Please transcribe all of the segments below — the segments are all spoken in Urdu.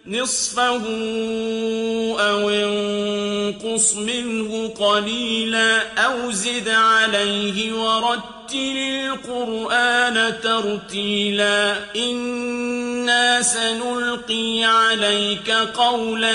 نصفه أو انقص منه قليلا أو زد عليه ورتل القرآن ترتيلا إنا سنلقي عليك قولا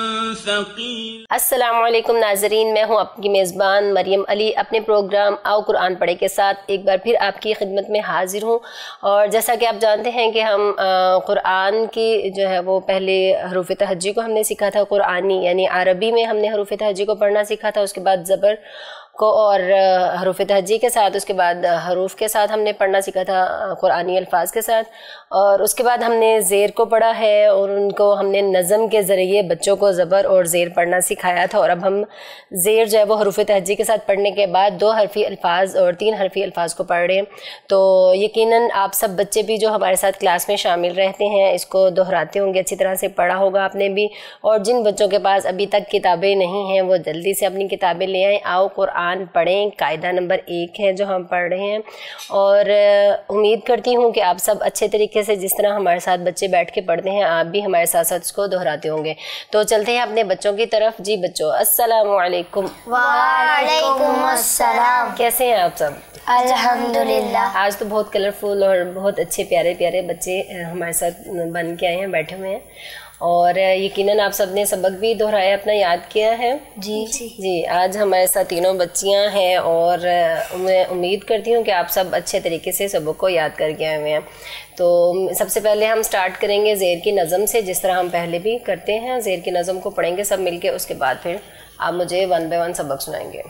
ثقيلا۔ السلام علیکم ناظرین، میں ہوں آپ کی میزبان مریم علی اپنے پروگرام آؤ قرآن پڑھے کے ساتھ ایک بار پھر آپ کی خدمت میں حاضر ہوں۔ اور جیسا کہ آپ جانتے ہیں کہ ہم قرآن کی جو ہے وہ پہلے حروف تہجی کو ہم نے سیکھا تھا، قرآنی یعنی عربی میں ہم نے حروف تہجی کو پڑھنا سیکھا تھا، اس کے بعد زبر کو اور حروف تہجی کے ساتھ، اس کے بعد حروف کے ساتھ ہم نے پڑھنا سیکھا تھا قرآنی الفاظ کے ساتھ، اور اس کے بعد ہم نے زیر کو پڑھا ہے اور ان کو ہم نے نظم کے ذریعے بچوں کو زبر اور زیر پڑھنا سکھایا تھا۔ اور اب ہم زیر جو ہے وہ حروف تہجی کے ساتھ پڑھنے کے بعد 2 حرفی الفاظ اور 3 حرفی الفاظ کو پڑھ رہے ہیں۔ تو یقیناً آپ سب بچے بھی جو ہمارے ساتھ کلاس میں شامل رہتے ہیں اس کو دہراتے ہوں گے، اچھی طرح سے پڑھا ہوگا آپ نے بھی۔ اور جن بچوں کے پاس ابھی تک کتابیں نہیں ہیں وہ جلدی سے اپنی کتابیں لے آئیں، آؤ قرآن پڑھیں، قاعدہ نمبر 1 ہے جو ہم پڑھ رہے ہیں۔ اور امید کرتی ہوں کہ آپ سب اچھے طریقے سے جس طرح ہمارے ساتھ بچے بیٹھ کے پڑھتے ہیں آپ بھی ہمارے ساتھ ساتھ اس کو دہراتے ہوں گے۔ تو چلتے ہیں اپنے بچوں کی طرف۔ جی بچوں، السلام علیکم۔ وعلیکم السلام۔ کیسے ہیں آپ سب؟ الحمدللہ۔ آج تو بہت کلرفل اور بہت اچھے پیارے پیارے بچے ہمارے ساتھ بن کے آئے ہیں، بیٹھے ہوئے ہیں، اور یقیناً آپ سب نے سبق بھی دہرایا، اپنا یاد کیا ہے۔ جی آج ہمارے ساتھ تینوں بچیاں ہیں اور میں امید کرتی ہوں کہ آپ سب اچھے طریقے سے سبق کو یاد کر کے آئے ہوئے ہیں۔ تو سب سے پہلے ہم سٹارٹ کریں گے زیر کی نظم سے، جس طرح ہم پہلے بھی کرتے ہیں۔ زیر کی نظم کو پڑھیں گے سب مل کے، اس کے بعد پھر آپ مجھے 1 بائی 1 سبق سنائیں گے۔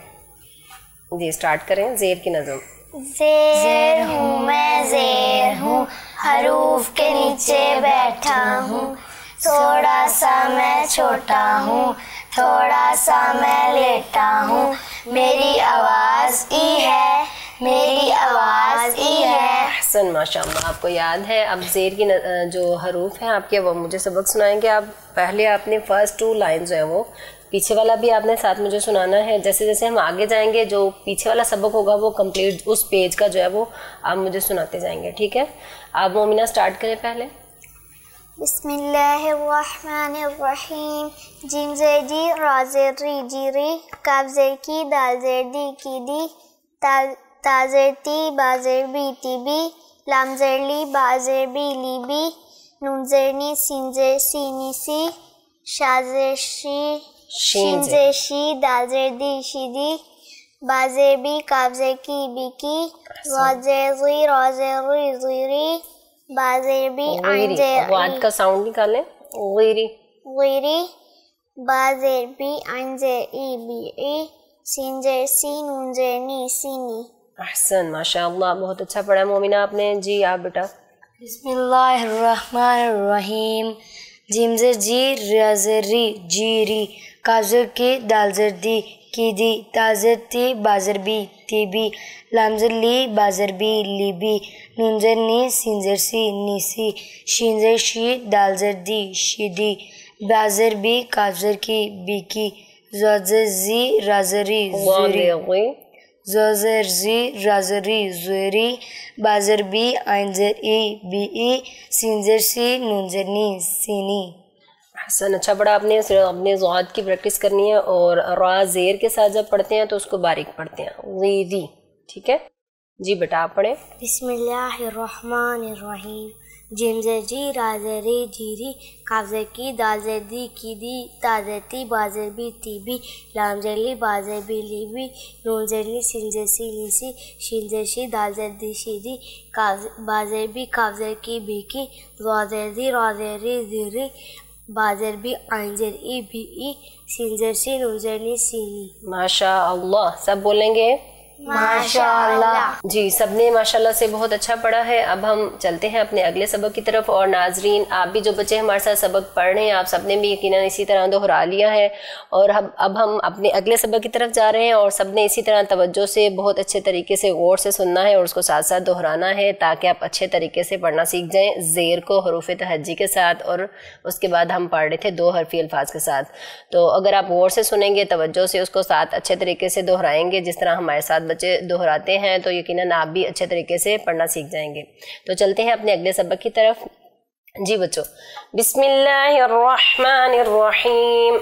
جی سٹارٹ کریں زیر کی نظم۔ زیر ہوں میں زیر ہوں، حروف کے نیچے بیٹھا ہوں، تھوڑا سا میں چھوٹا ہوں، تھوڑا سا میں لیٹا ہوں، میری آواز ای ہے، میری آواز ای ہے۔ احسن، ماشاء اللہ، آپ کو یاد ہے۔ اب زیر کی جو حروف ہیں آپ کے وہ مجھے سبق سنائیں گے آپ۔ پہلے آپ نے فرسٹ 2 لائنز جو ہیں وہ پیچھے والا بھی آپ نے ساتھ مجھے سنانا ہے۔ جیسے جیسے ہم آگے جائیں گے جو پیچھے والا سبق ہوگا وہ کمپلیٹ اس پیج کا جو ہے وہ آپ مجھے سناتے جائیں گے، ٹھیک ہے؟ آپ مومنہ سٹارٹ کریں پہلے۔ بسم اللہ الرحمن الرحیم۔ جیم زیر جی، را زیر ری جی ری، کاف زیر کی، دال زیر دی کی دی، تا زیر تی، با زیر بی تی بی، لام زیر لی، با زیر بی لی بی، نون زیر نی، سین زیر سی نی سی، شا زیر شی، شین زیر شی، دال زیر دی شی دی، با زیر بی، کاف زیر کی بی کی، را زیر زی، را زیر ری زی ری، با زیر بی، عین زیر واد کا ساؤنڈ نکالیں، غیری، غیری، با زیر بی، عین زیر ای بی ای، سین زیر سی، نون زیر نی سینی۔ احسن، ماشاء اللہ، بہت اچھا پڑھا مومنہ آپ نے۔ جی آپ بیٹا۔ بسم اللہ الرحمن الرحیم۔ جیم زر جی، را زر ری جی ری، کاف زر کی، دال زر دی کی دی، تا زر تی، با زر بی تی بی، لام زر لی، با زر بی لی بی، نون زر نی، سین زر سی نی سی، شین زر شی، دال زر دی شی دی، با زر بی، کاف زر کی بی کی، زا زر زی، را زر ری زوری، زا زر زی، را زر ری زوری، با زر بی، عین زر ای بی ای، سین زر سی، نون زر نی سینی۔ احسن، اچھا پڑھا آپ نے۔ صرف اپنے ضاد کی پریکٹس کرنی ہے اور را زیر کے ساتھ جب پڑھتے ہیں تو اس کو باریک پڑھتے ہیں، غیری، ٹھیک ہے؟ جی بیٹا آپ پڑھیں۔ بسم اللہ الرحمن الرحیم۔ جیم زر جی، را زر ری جی ری، کاف زر کی، دال زر دی کی دی، تا زر تی، با زر بی تی بی، لام زر لی، با زر بی لی بی، نون زر نی، سین زر سی نی سی، شین زر شی، دال زر دی شی دی، با زر بی، کاف زر کی بی کی، را زر دی، را زر ری زی ری، با زر بی، عین زر ای بی ای، سین زر سی، نون زر نی سینی۔ ماشاء اللہ، سب بولیں گے ماشاءاللہ۔ جی سب نے ماشاءاللہ سے بہت اچھا پڑھا ہے۔ اب ہم چلتے ہیں اپنے اگلے سبق کی طرف، اور ناظرین آپ بھی جو بچے ہمارے ساتھ سبق پڑھ رہے ہیں آپ سب نے بھی یقیناً اسی طرح دہرا لیا ہے، اور اب ہم اپنے اگلے سبق کی طرف جا رہے ہیں، اور سب نے اسی طرح توجہ سے بہت اچھے طریقے سے غور سے سننا ہے اور اس کو ساتھ ساتھ دہرانا ہے تاکہ آپ اچھے طریقے سے پڑھنا سیکھ جائیں زیر کو حروف تہجی کے ساتھ، اور اس کے بعد ہم پڑھ رہے تھے 2 حرفی الفاظ کے ساتھ۔ تو اگر آپ غور سے سنیں گے، توجہ سے اس کو ساتھ اچھے طریقے سے دہرائیں گے جس طرح ہمارے ساتھ بچے دہراتے ہیں، تو یقیناً آپ بھی اچھے طریقے سے پڑھنا سیکھ جائیں گے۔ تو چلتے ہیں اپنے اگلے سبق کی طرف۔ जी बच्चों, बिस्मिल्लाहिर्रहमानिर्रहीम,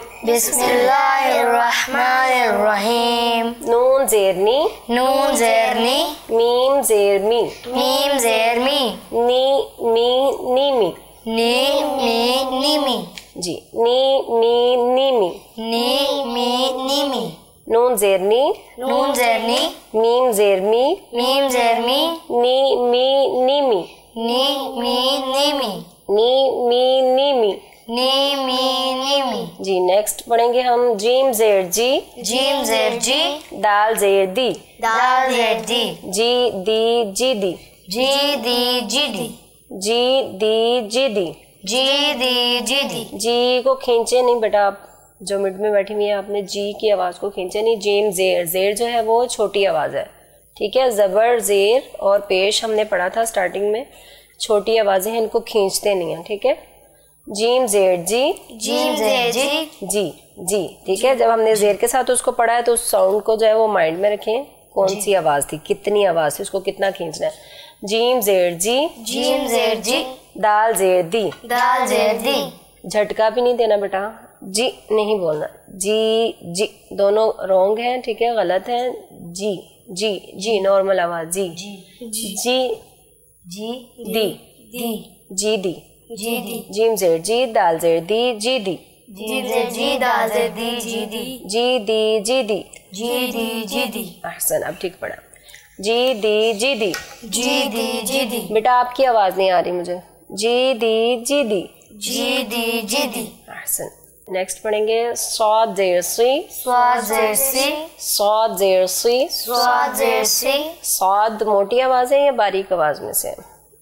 बिस्मिल्लाहिर्रहमानिर्रहीम, नून ज़ेर नी, नून ज़ेर नी, मीम ज़ेर मी, मीम ज़ेर मी, नी मी नीमी, नी मी नीमी, जी नी मी नीमी, नी मी नीमी, नून ज़ेर नी, नून ज़ेर नी, मीम ज़ेर मी, मीम ज़ेर मी, नी मी नीमी, नी मी नीमी, नी मी नीमी। नी मी नीमी। जी नेक्स्ट पढ़ेंगे हम जीम ज़ेर जी, जीम ज़ेर जी, दाल ज़ेर दी, दाल ज़ेर दी, जी दी जी दी, जी दी जी दी, जी दी जी दी, जी दी जी दी, जी को खींचे नहीं बेटा, आप जो मिड में बैठी हुई है आपने जी की आवाज़ को खींचे नहीं। जीम ज़ेर, ज़ेर जो है वो छोटी आवाज़ है, ठीक है। ज़बर ज़ेर और पेश हमने पढ़ा था स्टार्टिंग में, छोटी आवाज़ें हैं, इनको खींचते नहीं हैं, ठीक है। जीम ज़ेर जी, जीम ज़ेर जी, जी जी, ठीक है। जब हमने ज़ेर के साथ उसको पढ़ा है तो उस साउंड को जो है वो माइंड में रखें, कौन सी आवाज़ थी, कितनी आवाज़ थी, उसको कितना खींचना है। जीम ज़ेर जी, जीम ज़ेर जी, दाल ज़ेर दी, दाल ज़ेर दी, झटका भी नहीं देना बेटा, जी नहीं बोलना, जी जी, दोनों रॉन्ग हैं, ठीक है, गलत हैं। जी जी जी, नॉर्मल आवाज़, जी जी जी, जी दी दी, जी दी, जी दी, जीम ज़ेर जी, दाल ज़ेर दी, जी दी, जीम ज़ेर जी, दाल ज़ेर दी, जी दी, जी दी जी दी, जी दी जी दी, अहसन, अब ठीक पढ़ा। जी दी जी दी, जी दी जी दी, बेटा आपकी आवाज़ नहीं आ रही मुझे, जी दी जी दी, जी दी जी दी। अहसन। नेक्स्ट पढ़ेंगे सौद ज़ेर सी, स्वाद ज़ेर सी, सौद ज़ेर सी, स्वाद ज़ेर सी, सौद मोटी आवाज़ है या बारीक आवाज़ में से?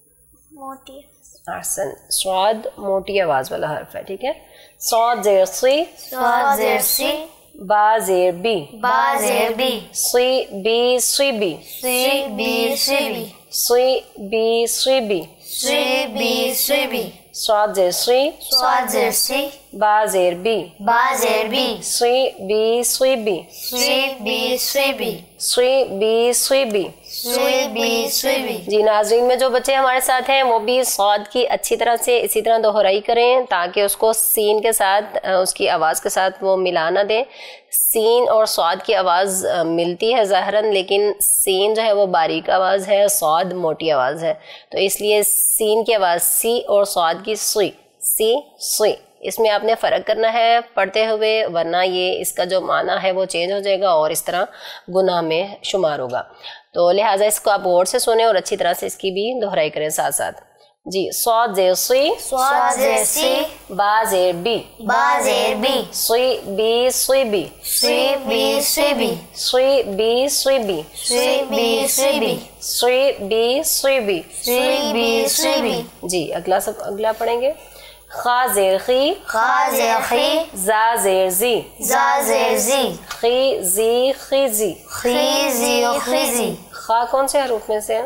मोटी। अहसन, स्वाद मोटी आवाज़ वाला हर्फ है, ठीक है। सौद ज़ेर सी, स्वाद ज़ेर सी, बा ज़ेर बी, बा ज़ेर बी, सी बी सी बी, सी बी सी बी, सी बी सी बी, सी बी सी बी, सौद ज़ेर सी, स्वाद ज़ेर सी, बा ज़ेर बी, बा ज़ेर बी, सी बी सी बी, सी बी सी बी, सी बी सी बी। सी बी सी बी। जी नाज़रीन में जो बच्चे हमारे साथ हैं वो भी सौद की अच्छी तरह से इसी तरह दोहराई करें ताकि उसको सीन के साथ उसकी आवाज़ के साथ वो मिला ना दें। सीन और सौद की आवाज़ मिलती है ज़ाहरन, लेकिन सीन जो है वो बारीक आवाज़ है, सौद मोटी आवाज़ है, तो इसलिए सीन की आवाज़ सी और सौद की सी, सी सी, इसमें आपने फ़र्क करना है पढ़ते हुए, वरना ये इसका जो माना है वो चेंज हो जाएगा और इस तरह गुनाह में शुमार होगा। तो लिहाजा इसको आप गौर से सुने और अच्छी तरह से इसकी भी दोहराई करें साथ साथ। जी सौद ज़ेर सी, स्वाद ज़ेर सी, बा ज़ेर बी, बा ज़ेर बी, सी बी सी बी, सी बी सी बी, सी बी सी बी, सी बी सी बी, सी बी सी बी, सी बी सी बी। जी अगला पढ़ेंगे। खा ज़ेर खी, खा ज़ेर खी, जा ज़ेर जी, जा ज़ेर जी, खी जी खीजी, खीज़ी खीज़ी। खा कौन से हरूफ में से है?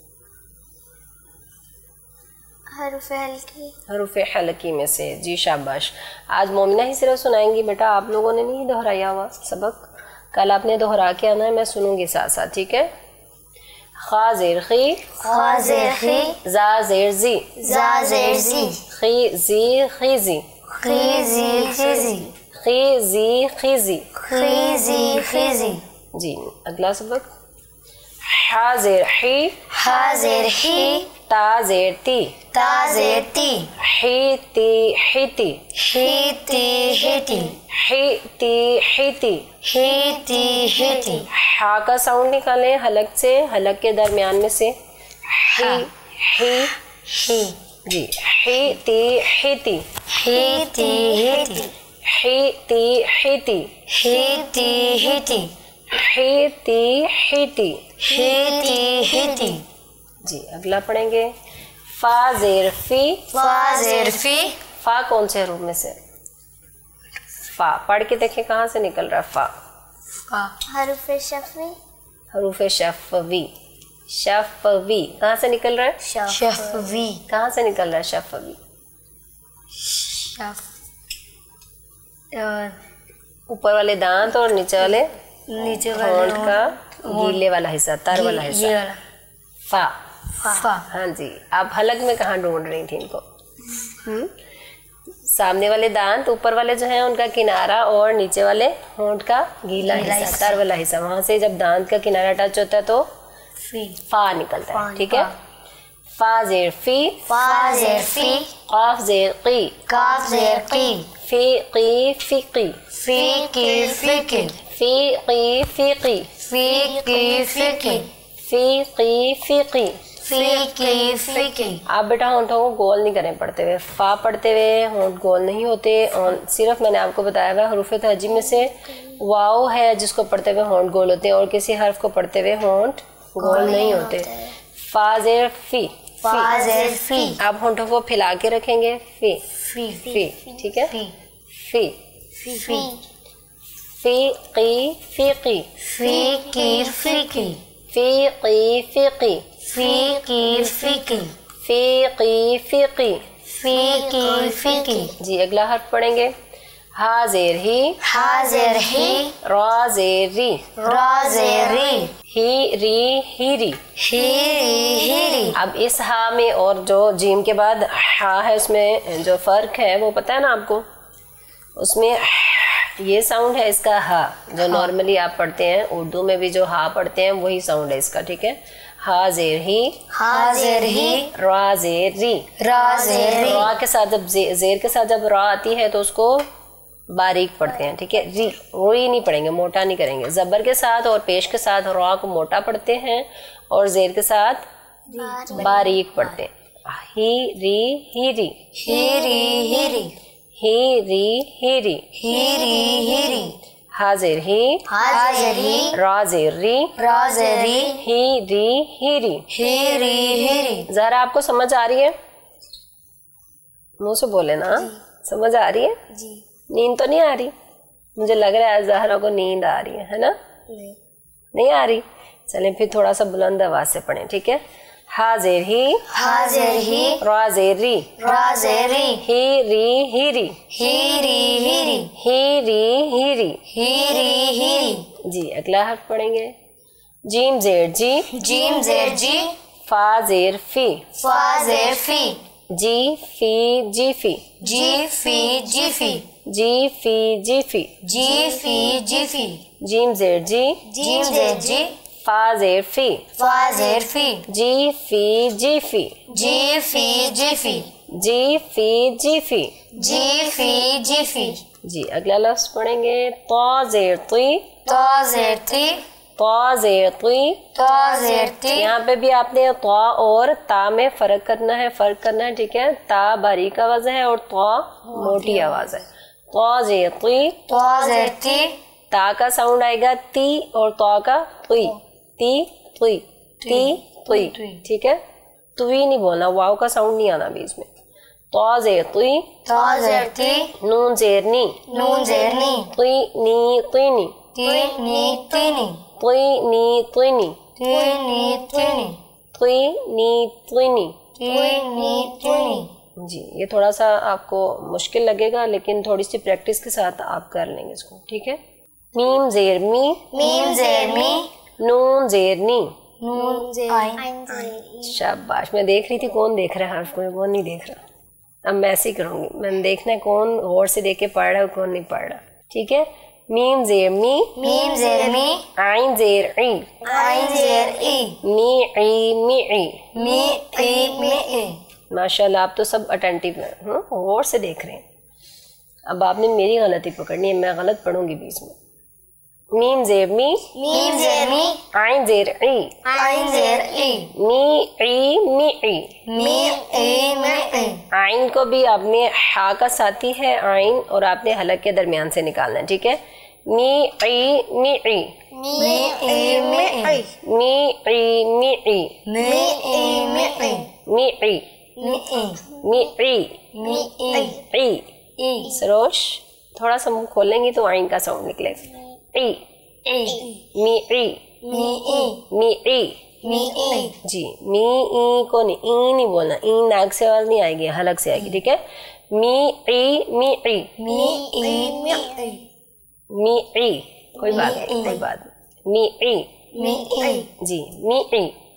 हरुफ़ हल्की। हरूफ हल्की में से। जी शाबाश। आज मोमिना ही सिर्फ सुनाएंगी बेटा, आप लोगों ने नहीं दोहराया हुआ सबक, कल आपने दोहरा के आना है, मैं सुनूंगी साथ साथ, ठीक है। खा ज़ेर खी, खा ज़ेर खी, जा ज़ेर जी, जा ज़ेर जी, खी जी खीजी, खीज़ी खीज़ी, खी जी खीजी। खीज़ी खीज़ी। जी अगला सबक। हा ज़ेर ही, हा ज़ेर ही, ता ज़ेर ती, ता ज़ेर ती, ही ती हिती, हीती हीती, ही ती हिती। हीती हीती। हा का साउंड निकालें हलक से, हलक के दरमियान में से। ही ही ही, जी ही ती हिती, हीती हीती, ही ती हिती, हीती हीती, ही ती हिती। हीती हीती। जी अगला पढ़ेंगे। फा ज़ेर फी, फा ज़ेर फी, फा कौन से हरूफ में से? फा पढ़ के देखें कहाँ से निकल रहा है फा? फा, हरुफ़ शफ़ी। हरूफ शफ़वी, शफ़वी कहाँ से निकल रहा है? शफ़वी, कहाँ से निकल रहा है शफ़वी? शफ़, ऊपर वाले दांत और नीचे वाले नीचे होंठ वाला का गीले वाला हिस्सा, तर वाला ये हिस्सा। वाला फा। फा, हाँ जी, आप हलक में कहाँ ढूंढ रही थी इनको? सामने वाले दांत, ऊपर वाले जो हैं उनका किनारा और नीचे वाले होंठ का गीला हिस्सा, तर वाला हिस्सा, वहां से जब दांत का किनारा टच होता है तो फा निकलता है, ठीक है। फा जेर फी, फा जेर फी, काफ जेर की, काफ जेर की, फी की फिकी, फी की फिकी, फी की फिकी, फी की फिकी, फी की फिकी। फी की फिकी। आप बेटा होंठों को गोल नहीं करें पढ़ते हुए, फा पढ़ते हुए होंठ गोल नहीं होते, और सिर्फ मैंने आपको बताया हुआ हरूफ तहजी में से वाव है जिसको पढ़ते हुए होंठ गोल होते हैं, और किसी हर्फ को पढ़ते हुए होंठ गोल नहीं होते। फा जेर फी, फा जेर फी, आप होंठों को फैला के रखेंगे, फी फी फी, ठीक है। फी फी फी, फी की फिकी, फी की फिकी, फी की फिकी, फी की फिकी, फी की फिकी। फी की फिकी। जी अगला हर्फ पढ़ेंगे। हा जेर ही, हा जेर ही, रा जेर री, रा जेर री, ही री हीरी। हीरी हीरी। अब इस हा में और जो जीम के बाद हा है उसमें जो फर्क है वो पता है ना आपको? उसमें ये साउंड है इसका हा, जो नॉर्मली आप पढ़ते हैं उर्दू में भी जो हा पढ़ते हैं वही साउंड है इसका, ठीक है। हा जेर ही, हा जेर ही, रा जेर री, रा जेर री। रा के साथ जब जेर के साथ जब रा आती है तो उसको बारीक पढ़ते हैं, ठीक है। री रोई नहीं पढ़ेंगे, मोटा नहीं करेंगे। जबर के साथ और पेश के साथ रा को मोटा पढ़ते हैं और जेर के साथ बारीक पढ़ते हैं। ही री हीरी, हीरी हीरी, ही री हीरी, हीरी हीरी। हा जेर ही, हा जेर ही, रा जेर री, रा जेर री, ही री हीरी। हीरी हीरी। जरा आपको समझ आ रही है? मुंह से बोले ना, समझ आ रही है? जी। नींद तो नहीं आ रही? मुझे लग रहा है ज़हरा को नींद आ रही है ना? नहीं आ रही? चलें फिर थोड़ा सा बुलंद आवाज से पढ़ें, ठीक है। हा जेर ही, हा जेर ही, रा जेर री, रा जेर री, ही री हीरी, हीरी हीरी, ही री हीरी। हीरी हीरी। जी अगला हर्फ पढ़ेंगे। जीम जेर जी, जीम जेर जी, फा जेर फी, फा जेर फी, जी फी जी फी, जी फी जी फी, जी फी जी फी, जी फी जी फी। जीम जेर जी, जीम जेर जी, फा जेर फी, फा जेर फी, जी फी जी फी, जी फी जी फी, जी फी जी फी। जी फी जी फी। जी अगला लफ्ज पढ़ेंगे। ता जेर तुई, ता जेर ती, ता जेर तुई। ता जेर ती। यहाँ पे भी आपने ता और ता में फर्क करना है, ठीक है। ता बारीक आवाज है और ता मोटी आवाज है। ता जेर तुई, ता जेर ती, ता का साउंड आएगा ती और ता का तुई, ती तुई, ती तुई, ठीक है। तुई नहीं बोलना, वाव का साउंड नहीं आना बीच में। ता जेर तुई, ता जेर ती, नून जेर नी, नून जेर नी, तुई नी तुई नी, ती नी ती नी, तुई नी तुई नी, ती नी ती नी, तुई नी तुई नी। ती नी ती नी। जी ये थोड़ा सा आपको मुश्किल लगेगा लेकिन थोड़ी सी प्रैक्टिस के साथ आप कर लेंगे इसको, ठीक है। मीम जेर मी, मीम जेर मी, नून जेर नी। नून जेर आइन। शाबाश। मैं देख रही थी कौन देख रहा है हर्फ को, कौन नहीं देख रहा। अब मैं ऐसे ही करूंगी, मैंने देखना है कौन गौर से देख के पढ़ रहा है और कौन नहीं पढ़ रहा, ठीक है। मीम जेर मी, मीम जेर मी, आइन जेर ई, आइन जेर ई, मी ई मी ई, मी ई मी ई। माशाल्लाह आप तो सब अटेंटिव हैं, गौर से देख रहे हैं। अब आपने मेरी गलती पकड़नी है, मैं गलत पढ़ूंगी बीच में। मीम जेर मी, मीम जेर मी, आइन जेर ई, आइन जेर ई, मी ई मी ई। मी ई मी ई। आइन को भी आपने हा का साथी है आइन और आपने हलक के दरमियान से निकालना है, ठीक है। मी ई मी ई, मी ई मी ई, मी ई मी ई, मी ई मी ई, मी ई मी ई, मी ई मी ई, ई। ई। सरोश थोड़ा सा मुंह खोलेंगी तो आइन का साउंड निकलेगा। ई, ई, मी ई, मी ई, मी ई, मी ई। जी मी ई को नहीं, ई नहीं बोलना, ई नाक से आवाज नहीं आएगी, हलक से आएगी, ठीक है। मी ई मी ई, मी ई मी ई, मी ई, कोई बात नहीं, कोई बात नहीं। मी ई, मी ई, जी मी ई,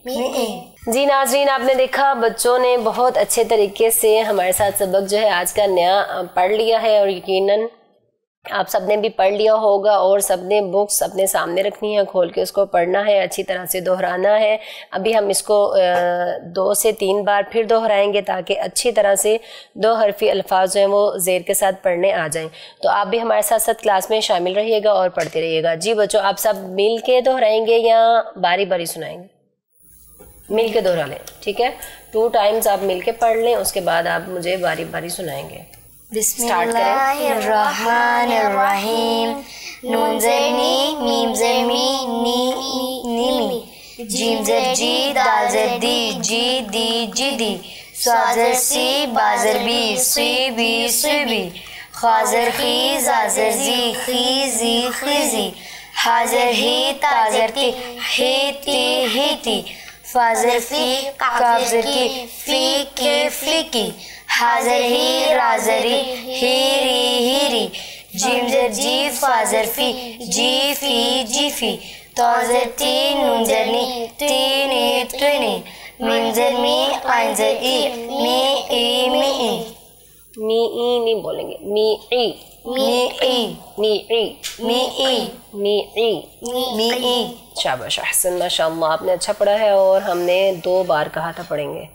جی ناظرین، آپ نے دیکھا بچوں نے بہت اچھے طریقے سے ہمارے ساتھ سبق جو ہے آج کا نیا پڑھ لیا ہے، اور یقیناً آپ سب نے بھی پڑھ لیا ہوگا، اور سب نے بکس اپنے سامنے رکھنی ہے، کھول کے اس کو پڑھنا ہے، اچھی طرح سے دہرانا ہے۔ ابھی ہم اس کو 2 سے 3 بار پھر دہرائیں گے تاکہ اچھی طرح سے 2 حرفی الفاظ جو ہیں وہ زیر کے ساتھ پڑھنے آ جائیں۔ تو آپ بھی ہمارے ساتھ ساتھ کلاس میں شامل رہیے گا اور پڑھتے رہیے گا۔ جی بچوں، آپ سب مل کے دہرائیں گے یا باری باری سنائیں گے؟ مل کے دہرا لیں، ٹھیک ہے؟ 2 ٹائمز آپ مل کے پڑھ لیں، اس کے بعد آپ مجھے باری باری سنائیں گے۔ بسم اللہ الرحمن الرحیم، نون زر نی میم زر می نی می، جیم زر جی دال زر دی جی دی جی دی، صاد زر سی با زر بی سی بی سی بی، خا زر خی زا زر زی خی زی خیزی، ہا زر ہی تا زر تی ہی تی ہی تی، فا زر فی کاف زر کی فی کی فی کی، حاضر ہی رازری ہیری ہیری، جیم زر جی فا زر فی جی فی جی فی، تو زر تی نون زر نی تینی تینی، میم زر می عین زر ای می ای می ای، می ای نہیں بولیں گے، می ای می ای می ای می ای می ای می ای۔ شاباش، احسن، ماشاءاللہ، آپ نے اچھا پڑھا ہے، اور ہم نے 2 بار کہا تھا پڑھیں گے۔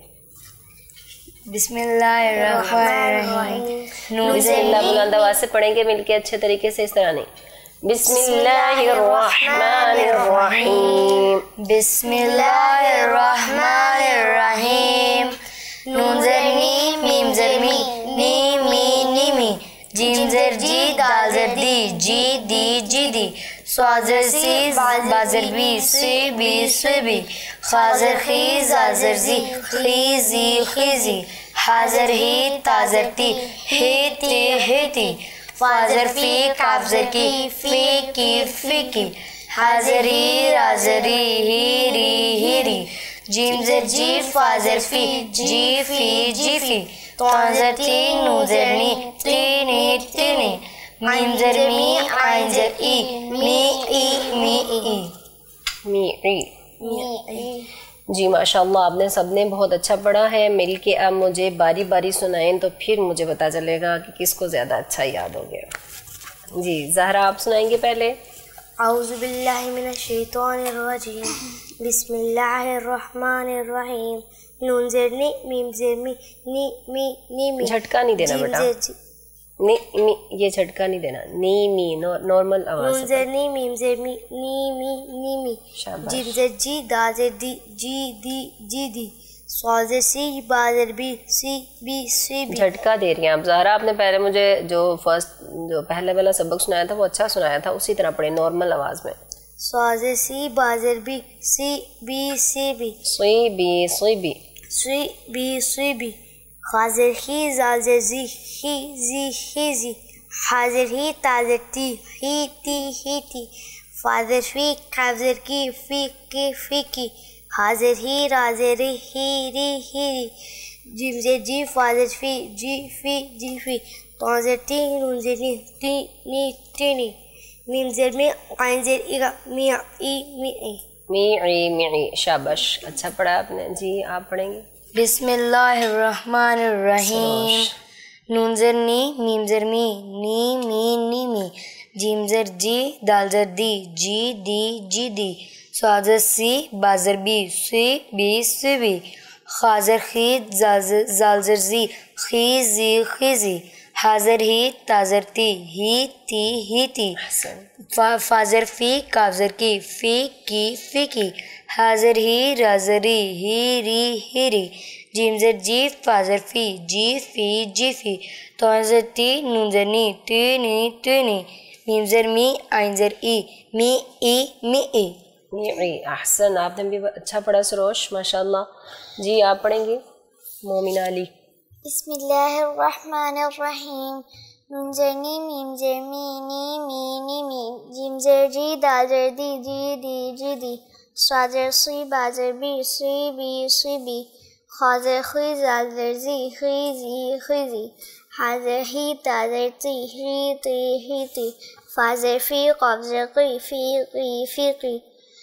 بسم اللہ الرحمن الرحیم، نون بسم زر اللہ بلند آواز سے پڑھیں گے مل کے اچھے طریقے سے، اس طرح نہیں۔ بسم اللہ الرحمن الرحیم، بسم اللہ الرحمن الرحیم، نون زر نی میم زر می نی می نی می، جیم زر جی دال زر دی جی دی جی دی، صاد زر سی با زر بی سی بی سی بی، خا زر خی زا زر زی خی زی خیزی، ہا زر ہی تا زر تی ہی تی ہی تی، فا زر فی کاف زر کی فی کی، ہا زر ہی را زری ہیری ہیری، جیم زر جی فا زر فی جی فی جی فی، تو زر تی نون زر نی تینی تینی، میم زر می عین زر ای می ای می ای می ای۔ جی ماشاءاللہ، آپ نے سب نے بہت اچھا پڑھا ہے۔ مل کے اب مجھے باری باری سنائیں تو پھر مجھے پتا چلے گا کہ کس کو زیادہ اچھا یاد ہو گیا۔ جی زہرا، آپ سنائیں گے پہلے۔ اعوذ باللہ من الشیطان الرجیم، بسم اللہ الرحمن الرحیم، نون زر نی میم زر می نی می نی می، جھٹکا نہیں دینا بیٹا، نی می، یہ جھٹکا نہیں دینا، نی می، نارمل آواز نون سے زر نی میم زر می نی می نی می، شاباش۔ جیم زر جی دا زر دی جی دی جی دی، صاد زر سی با زر بی سی بی سی بی۔ جھٹکا دے رہی ہیں آپ زہرا۔ آپ نے پہلے مجھے جو پہلے والا سبق سنایا تھا وہ اچھا سنایا تھا، اسی طرح پڑھیں نارمل آواز میں۔ صاد زر سی با زر بی سی بی سی بی، سوئی بی سوئی بی، سی بی سی بی، خا زر خی زا زر زی خی زی خیزی، ہا زر ہی تا زر تی ہی تی ہی تی، فا زر فی کاف زر کی فی کی، ہا زر ہی را زر ہیری ہیری، جیم زر جی فا زر فی جی فی، تو زر تی نون زر نی تینی تینی، میم زر می عین زر ای می ای می ای۔ میعی میعی، شاباش، اچھا پڑھا آپ نے۔ جی آپ پڑھیں گے۔ بسم اللہ الرحمن الرحیم، نون زر نی میم زر می نی می نی می، جیم زر جی دال زر دی جی دی جی دی، صاد زر سی با زر بی سی بی سی بی، خا زر خی زال زر زی خی زی خیزی، ہا زر ہی تا زر تی ہی تی، فا زر فی کاف زر کی فی کی، ہا زر ہی را زری ہیری ہیری، جیم زر جی فا زر فی جی فی، تو زر تی نون زر نی تینی تینی، میم زر می عین زر ای می ای می ای۔ میعی، احسن، آپ نے بھی اچھا پڑھا سروش، ماشاءاللہ۔ جی آپ پڑھیں گے۔ مومنہ علی۔ بسم اللہ الرحمن الرحیم، نون زر نی میم زر می نی می نی می، جیم زر جی دال زر دی جی دی جی دی، صاد زر سی با زر بی سی بی سی بی، خا زر خی زال زر زی خی زی خیزی، ہا زر ہی تا زر تی ہی تی ہی تی، فا زر فی قاف زر قی فی قی فی قی،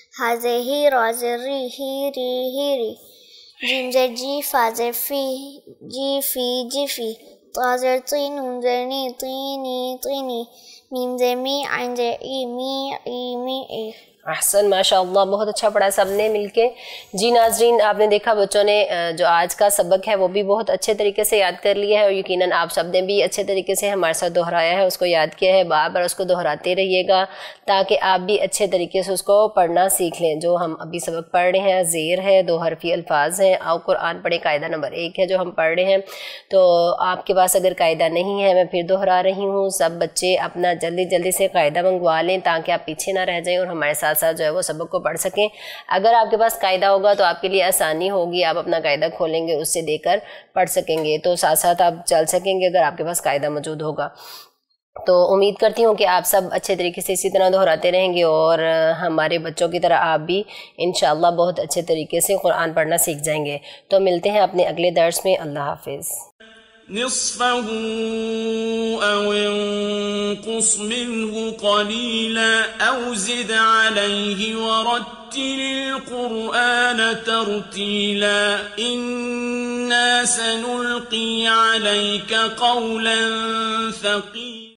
حاضی رازری ہیری ہیری جیم زر جی فازر فی جی فی جفی طازر طین نون زر نی طینی طینی میم زر می عین زر ای می ای می ای. احسن، ماشاء اللہ، بہت اچھا پڑھا سب نے مل کے. جی ناظرین، آپ نے دیکھا بچوں نے جو آج کا سبق ہے وہ بھی بہت اچھے طریقے سے یاد کر لیا ہے، اور یقیناً آپ سب نے بھی اچھے طریقے سے ہمارے ساتھ دہرایا ہے، اس کو یاد کیا ہے. بار بار اس کو دہراتے رہیے گا تاکہ آپ بھی اچھے طریقے سے اس کو پڑھنا سیکھ لیں. جو ہم ابھی سبق پڑھ رہے ہیں، زیر ہے، 2 حرفی الفاظ ہیں. آؤ قرآن پڑھے قاعدہ نمبر 1 ہے جو ہم پڑھ رہے ہیں. تو آپ کے پاس اگر قاعدہ نہیں ہے، میں پھر دہرا رہی ہوں، سب بچے اپنا جلدی جلدی سے قاعدہ منگوا لیں تاکہ آپ پیچھے نہ رہ جائیں اور ہمارے ساتھ ساتھ جو ہے وہ سبق کو پڑھ سکیں. اگر آپ کے پاس قاعدہ ہوگا تو آپ کے لیے آسانی ہوگی، آپ اپنا قاعدہ کھولیں گے، اس سے دے کر پڑھ سکیں گے، تو ساتھ ساتھ آپ چل سکیں گے اگر آپ کے پاس قاعدہ موجود ہوگا. تو امید کرتی ہوں کہ آپ سب اچھے طریقے سے اسی طرح دہراتے رہیں گے اور ہمارے بچوں کی طرح آپ بھی انشاءاللہ بہت اچھے طریقے سے قرآن پڑھنا سیکھ جائیں گے. تو ملتے ہیں اپنے اگلے درس میں. اللہ حافظ. نصفه أو انقص منه قليلا أو زد عليه ورتل القرآن ترتيلا إنا سنلقي عليك قولا ثقيلا.